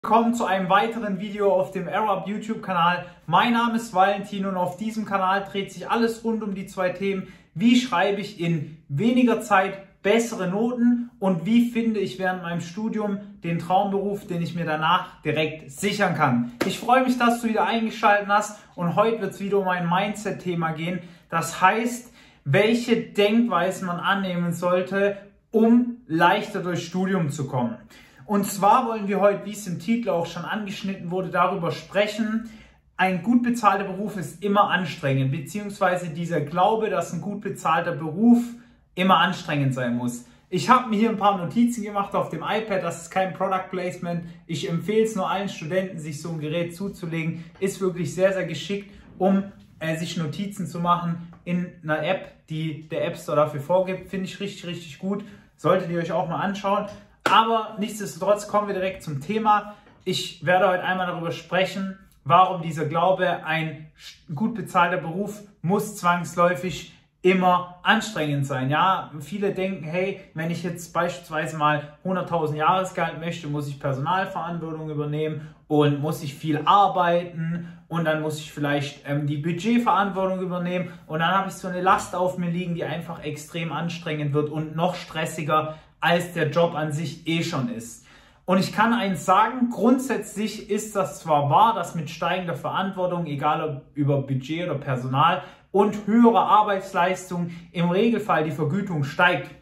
Willkommen zu einem weiteren Video auf dem Aerob YouTube-Kanal. Mein Name ist Valentin und auf diesem Kanal dreht sich alles rund um die zwei Themen: Wie schreibe ich in weniger Zeit bessere Noten und wie finde ich während meinem Studium den Traumberuf, den ich mir danach direkt sichern kann. Ich freue mich, dass du wieder eingeschaltet hast und heute wird es wieder um ein Mindset-Thema gehen. Das heißt, welche Denkweisen man annehmen sollte, um leichter durchs Studium zu kommen. Und zwar wollen wir heute, wie es im Titel auch schon angeschnitten wurde, darüber sprechen: Ein gut bezahlter Beruf ist immer anstrengend, beziehungsweise dieser Glaube, dass ein gut bezahlter Beruf immer anstrengend sein muss. Ich habe mir hier ein paar Notizen gemacht auf dem iPad, das ist kein Product Placement. Ich empfehle es nur allen Studenten, sich so ein Gerät zuzulegen. Ist wirklich sehr, sehr geschickt, um sich Notizen zu machen in einer App, die der App Store dafür vorgibt. Finde ich richtig, richtig gut. Solltet ihr euch auch mal anschauen. Aber nichtsdestotrotz kommen wir direkt zum Thema. Ich werde heute einmal darüber sprechen, warum dieser Glaube, ein gut bezahlter Beruf muss zwangsläufig immer anstrengend sein. Ja, viele denken, hey, wenn ich jetzt beispielsweise mal 100.000 Jahresgehalt möchte, muss ich Personalverantwortung übernehmen und muss ich viel arbeiten und dann muss ich vielleicht die Budgetverantwortung übernehmen und dann habe ich so eine Last auf mir liegen, die einfach extrem anstrengend wird und noch stressiger, als der Job an sich eh schon ist. Und ich kann eins sagen, grundsätzlich ist das zwar wahr, dass mit steigender Verantwortung, egal ob über Budget oder Personal und höherer Arbeitsleistung, im Regelfall die Vergütung steigt.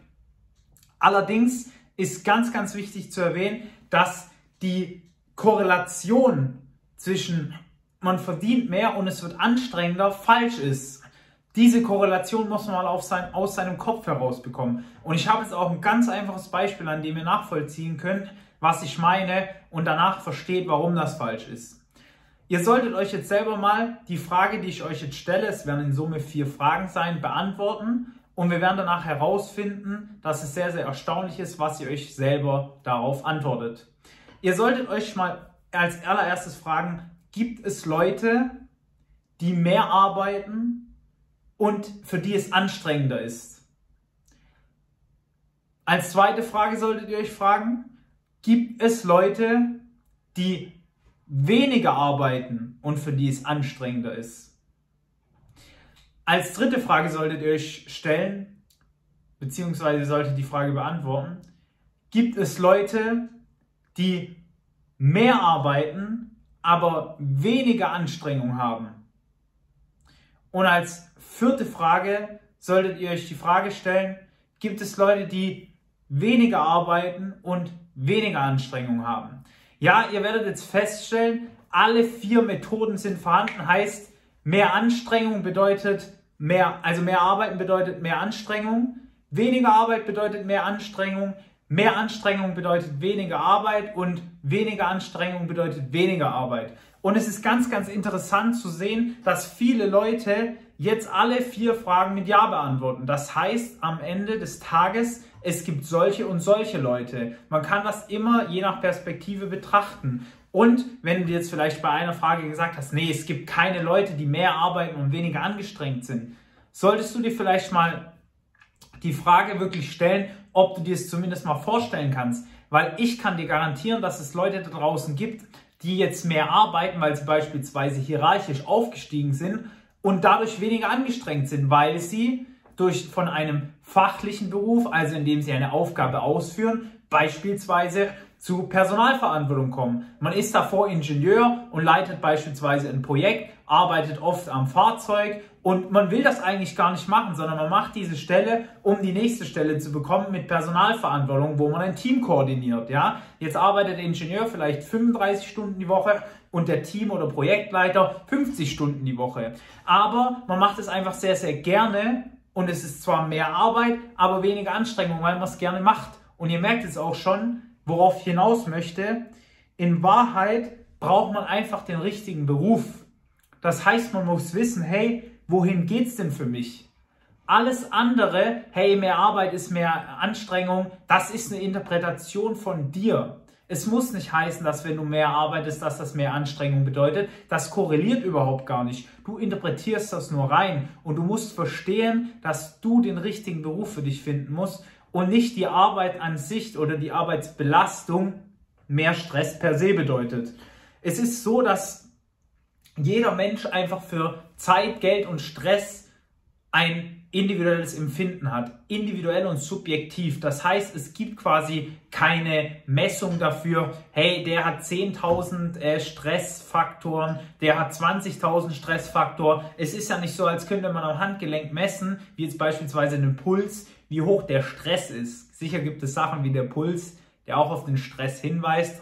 Allerdings ist ganz, ganz wichtig zu erwähnen, dass die Korrelation zwischen man verdient mehr und es wird anstrengender falsch ist. Diese Korrelation muss man mal aus seinem Kopf herausbekommen. Und ich habe jetzt auch ein ganz einfaches Beispiel, an dem ihr nachvollziehen könnt, was ich meine und danach versteht, warum das falsch ist. Ihr solltet euch jetzt selber mal die Frage, die ich euch jetzt stelle, es werden in Summe 4 Fragen sein, beantworten. Und wir werden danach herausfinden, dass es sehr, sehr erstaunlich ist, was ihr euch selber darauf antwortet. Ihr solltet euch mal als allererstes fragen: Gibt es Leute, die mehr arbeiten und für die es anstrengender ist? Als zweite Frage solltet ihr euch fragen: Gibt es Leute, die weniger arbeiten und für die es anstrengender ist? Als dritte Frage solltet ihr euch stellen, beziehungsweise solltet die Frage beantworten: Gibt es Leute, die mehr arbeiten, aber weniger Anstrengung haben? Und als vierte Frage solltet ihr euch die Frage stellen: Gibt es Leute, die weniger arbeiten und weniger Anstrengung haben? Ja, ihr werdet jetzt feststellen, alle 4 Methoden sind vorhanden. Heißt, mehr Anstrengung bedeutet mehr Arbeiten bedeutet mehr Anstrengung, weniger Arbeit bedeutet mehr Anstrengung bedeutet weniger Arbeit und weniger Anstrengung bedeutet weniger Arbeit. Und es ist ganz, ganz interessant zu sehen, dass viele Leute jetzt alle 4 Fragen mit Ja beantworten. Das heißt, am Ende des Tages, es gibt solche und solche Leute. Man kann das immer je nach Perspektive betrachten. Und wenn du jetzt vielleicht bei einer Frage gesagt hast, nee, es gibt keine Leute, die mehr arbeiten und weniger angestrengt sind, solltest du dir vielleicht mal die Frage wirklich stellen, ob du dir es zumindest mal vorstellen kannst. Weil ich kann dir garantieren, dass es Leute da draußen gibt, die jetzt mehr arbeiten, weil sie beispielsweise hierarchisch aufgestiegen sind und dadurch weniger angestrengt sind, weil sie von einem fachlichen Beruf, also indem sie eine Aufgabe ausführen, beispielsweise zu Personalverantwortung kommen. Man ist davor Ingenieur und leitet beispielsweise ein Projekt, arbeitet oft am Fahrzeug und man will das eigentlich gar nicht machen, sondern man macht diese Stelle, um die nächste Stelle zu bekommen mit Personalverantwortung, wo man ein Team koordiniert. Ja? Jetzt arbeitet der Ingenieur vielleicht 35 Stunden die Woche und der Team- oder Projektleiter 50 Stunden die Woche. Aber man macht es einfach sehr, sehr gerne und es ist zwar mehr Arbeit, aber weniger Anstrengung, weil man es gerne macht. Und ihr merkt es auch schon, worauf ich hinaus möchte: In Wahrheit braucht man einfach den richtigen Beruf. Das heißt, man muss wissen, hey, wohin geht's denn für mich? Alles andere, hey, mehr Arbeit ist mehr Anstrengung, das ist eine Interpretation von dir. Es muss nicht heißen, dass wenn du mehr arbeitest, dass das mehr Anstrengung bedeutet. Das korreliert überhaupt gar nicht. Du interpretierst das nur rein und du musst verstehen, dass du den richtigen Beruf für dich finden musst und nicht die Arbeit an sich oder die Arbeitsbelastung mehr Stress per se bedeutet. Es ist so, dass jeder Mensch einfach für Zeit, Geld und Stress ein individuelles Empfinden hat, individuell und subjektiv. Das heißt, es gibt quasi keine Messung dafür, hey, der hat 10.000 Stressfaktoren, der hat 20.000 Stressfaktoren. Es ist ja nicht so, als könnte man am Handgelenk messen, wie jetzt beispielsweise den Puls, wie hoch der Stress ist. Sicher gibt es Sachen wie der Puls, der auch auf den Stress hinweist,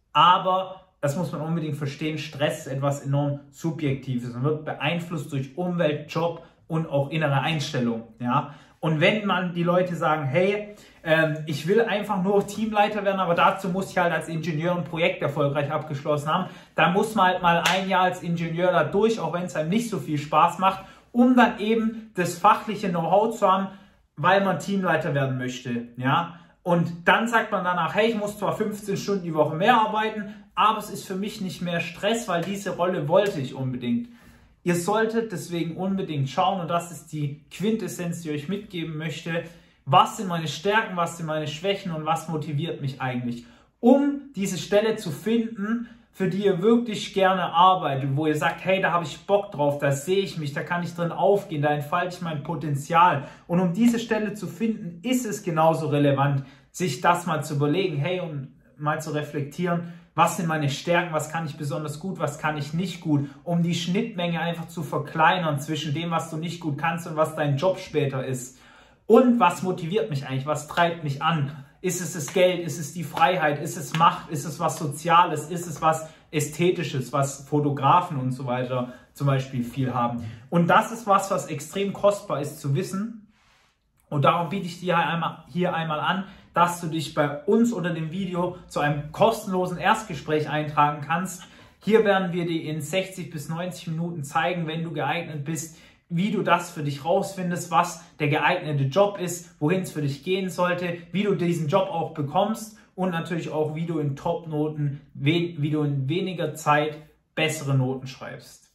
aber das muss man unbedingt verstehen, Stress ist etwas enorm Subjektives und wird beeinflusst durch Umwelt, Job und auch innere Einstellung. Ja? Und wenn man die Leute sagen, hey, ich will einfach nur Teamleiter werden, aber dazu muss ich halt als Ingenieur ein Projekt erfolgreich abgeschlossen haben, dann muss man halt mal ein Jahr als Ingenieur da durch, auch wenn es einem nicht so viel Spaß macht, um dann eben das fachliche Know-how zu haben, weil man Teamleiter werden möchte. Ja? Und dann sagt man danach, hey, ich muss zwar 15 Stunden die Woche mehr arbeiten, aber es ist für mich nicht mehr Stress, weil diese Rolle wollte ich unbedingt. Ihr solltet deswegen unbedingt schauen, und das ist die Quintessenz, die ich euch mitgeben möchte, was sind meine Stärken, was sind meine Schwächen und was motiviert mich eigentlich, um diese Stelle zu finden, für die ihr wirklich gerne arbeitet, wo ihr sagt, hey, da habe ich Bock drauf, da sehe ich mich, da kann ich drin aufgehen, da entfalte ich mein Potenzial. Und um diese Stelle zu finden, ist es genauso relevant, sich das mal zu überlegen, hey, und mal zu reflektieren, was sind meine Stärken, was kann ich besonders gut, was kann ich nicht gut, um die Schnittmenge einfach zu verkleinern zwischen dem, was du nicht gut kannst und was dein Job später ist. Und was motiviert mich eigentlich, was treibt mich an? Ist es das Geld, ist es die Freiheit, ist es Macht, ist es was Soziales, ist es was Ästhetisches, was Fotografen und so weiter zum Beispiel viel haben. Und das ist was extrem kostbar ist zu wissen. Und darum biete ich dir hier einmal an, dass du dich bei uns unter dem Video zu einem kostenlosen Erstgespräch eintragen kannst. Hier werden wir dir in 60 bis 90 Minuten zeigen, wenn du geeignet bist, wie du das für dich rausfindest, was der geeignete Job ist, wohin es für dich gehen sollte, wie du diesen Job auch bekommst und natürlich auch, wie du in Top-Noten, wie du in weniger Zeit bessere Noten schreibst.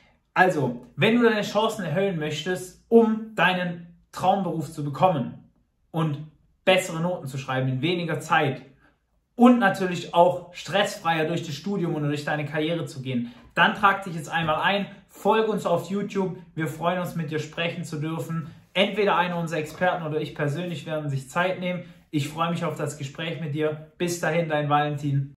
Also, wenn du deine Chancen erhöhen möchtest, um deinen Traumberuf zu bekommen und bessere Noten zu schreiben in weniger Zeit und natürlich auch stressfreier durch das Studium oder durch deine Karriere zu gehen, dann trag dich jetzt einmal ein, folge uns auf YouTube, wir freuen uns, mit dir sprechen zu dürfen. Entweder einer unserer Experten oder ich persönlich werden sich Zeit nehmen. Ich freue mich auf das Gespräch mit dir. Bis dahin, dein Valentin.